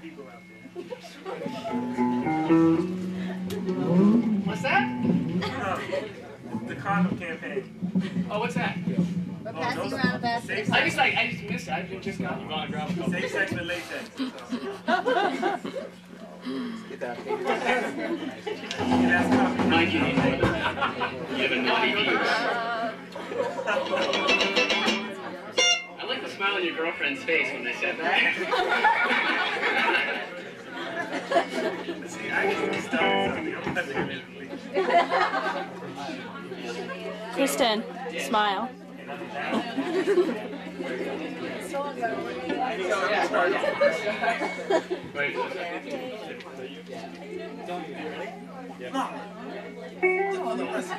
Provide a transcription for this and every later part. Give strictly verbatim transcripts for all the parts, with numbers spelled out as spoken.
people out there. What's that? Uh, the condom campaign. Oh, what's that? We're passing around a basket. I just like I just missed it. I just got you gonna grab a couple. Safe sex with latex. Get that. That's copy. Mikey, you have a naughty piece. I like the smile on your girlfriend's face when they said that. See, I can start something. I'm not doing it. Kristen, smile. Wait, Mom. Oh, the rest of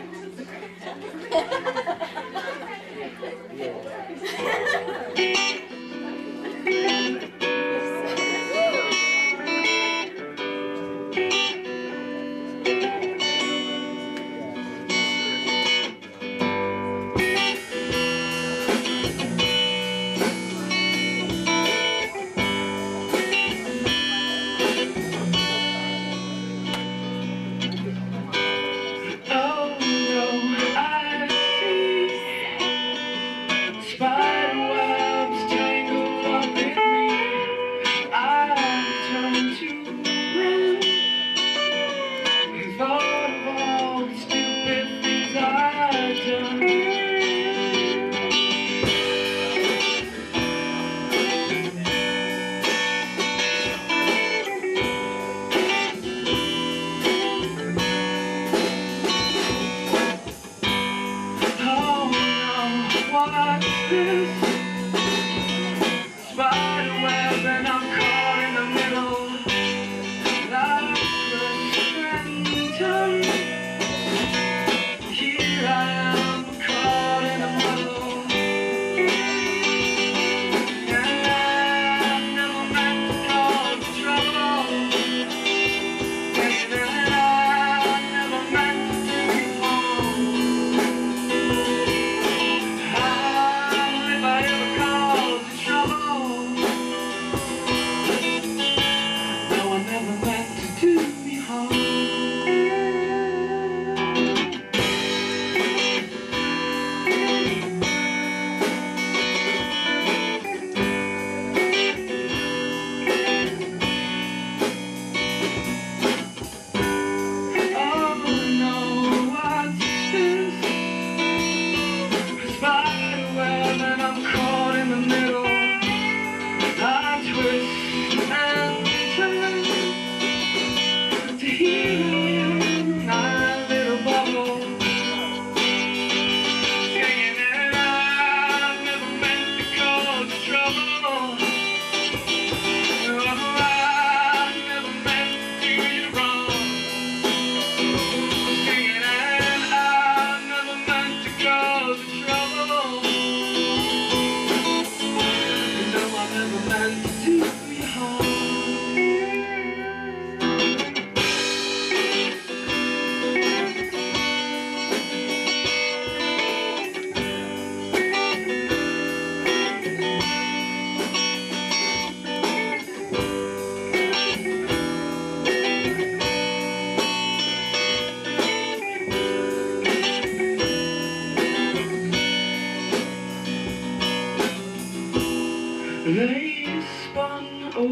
They spun a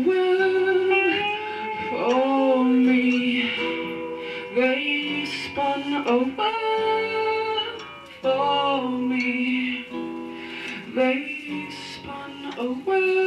web for me. They spun a web for me. They spun a web.